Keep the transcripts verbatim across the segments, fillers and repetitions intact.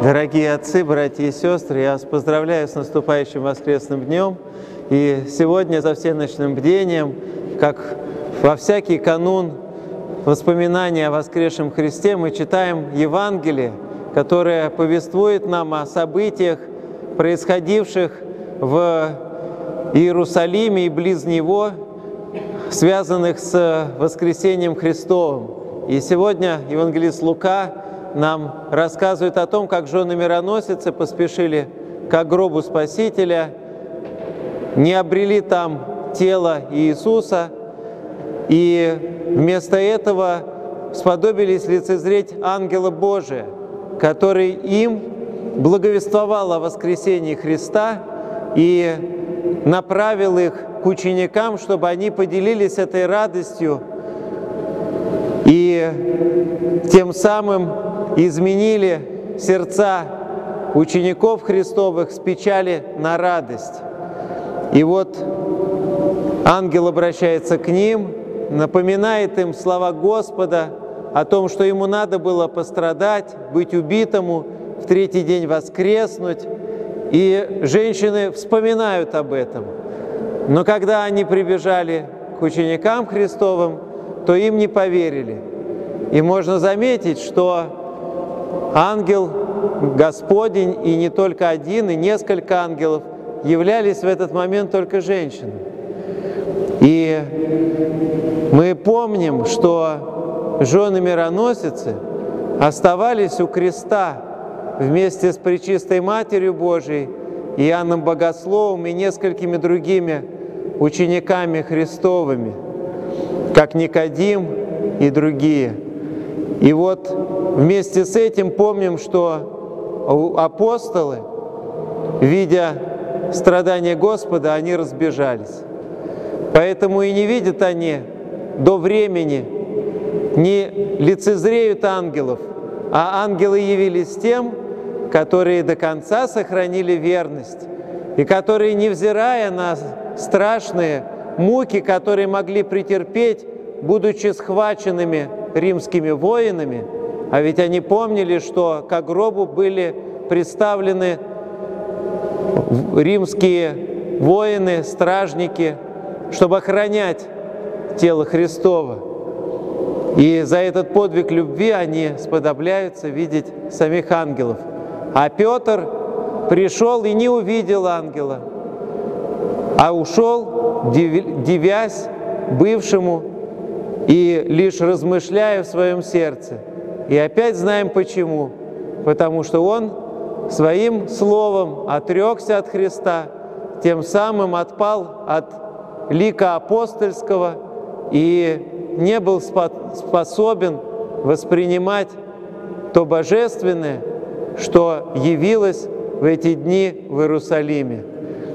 Дорогие отцы, братья и сестры, я вас поздравляю с наступающим воскресным днем. И сегодня за всеночным бдением, как во всякий канун воспоминания о воскресшем Христе, мы читаем Евангелие, которое повествует нам о событиях, происходивших в Иерусалиме и близ него, связанных с воскресением Христовым. И сегодня евангелист Лука нам рассказывает о том, как жены-мироносицы поспешили к гробу Спасителя, не обрели там тело Иисуса, и вместо этого сподобились лицезреть ангела Божия, который им благовествовал о воскресении Христа и направил их к ученикам, чтобы они поделились этой радостью и тем самым изменили сердца учеников Христовых с печали на радость. И вот ангел обращается к ним, напоминает им слова Господа о том, что ему надо было пострадать, быть убитому, в третий день воскреснуть. И женщины вспоминают об этом. Но когда они прибежали к ученикам Христовым, то им не поверили. И можно заметить, что ангел Господень, и не только один, и несколько ангелов, являлись в этот момент только женщинами. И мы помним, что жены-мироносицы оставались у креста вместе с Пречистой Матерью Божией, Иоанном Богословом и несколькими другими учениками Христовыми, как Никодим и другие. И вот вместе с этим помним, что апостолы, видя страдания Господа, они разбежались. Поэтому и не видят они до времени, не лицезреют ангелов, а ангелы явились тем, которые до конца сохранили верность, и которые, невзирая на страшные муки, которые могли претерпеть, будучи схваченными римскими воинами, а ведь они помнили, что к гробу были представлены римские воины, стражники, чтобы охранять тело Христово. И за этот подвиг любви они сподобляются видеть самих ангелов. А Петр пришел и не увидел ангела, а ушел, дивясь бывшему и лишь размышляя в своем сердце. И опять знаем почему. Потому что он своим словом отрекся от Христа, тем самым отпал от лика апостольского и не был способен воспринимать то божественное, что явилось в эти дни в Иерусалиме.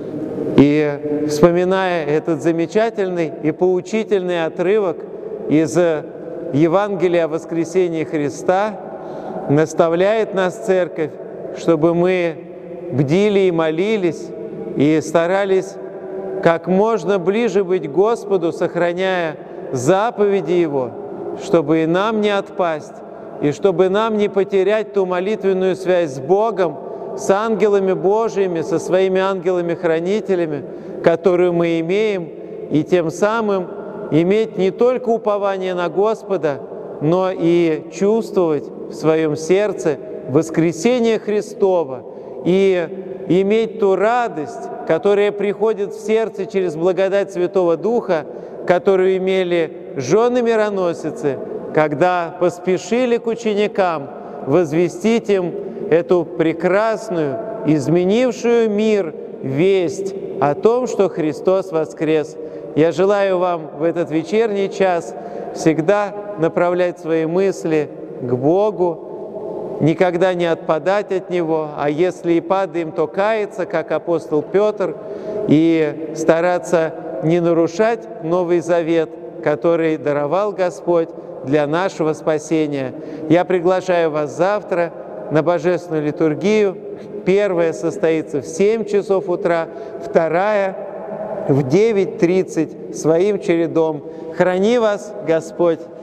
И вспоминая этот замечательный и поучительный отрывок из Евангелия о воскресении Христа, наставляет нас Церковь, чтобы мы бдили и молились, и старались как можно ближе быть к Господу, сохраняя заповеди Его, чтобы и нам не отпасть, и чтобы нам не потерять ту молитвенную связь с Богом, с ангелами Божьими, со своими ангелами-хранителями, которую мы имеем, и тем самым иметь не только упование на Господа, но и чувствовать в своем сердце воскресение Христово и иметь ту радость, которая приходит в сердце через благодать Святого Духа, которую имели жены-мироносицы, когда поспешили к ученикам возвестить им эту прекрасную, изменившую мир весть о том, что Христос воскрес. Я желаю вам в этот вечерний час всегда направлять свои мысли к Богу, никогда не отпадать от Него, а если и падаем, то каяться, как апостол Петр, и стараться не нарушать Новый Завет, который даровал Господь для нашего спасения. Я приглашаю вас завтра на Божественную литургию. Первая состоится в семь часов утра, вторая в девять тридцать своим чередом. Храни вас Господь!